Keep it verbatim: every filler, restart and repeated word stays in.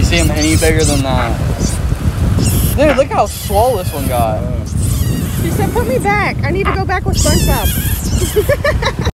You see him any bigger than that? Dude, look how swole this one got. She said, put me back. I need to go back with SpongeBob.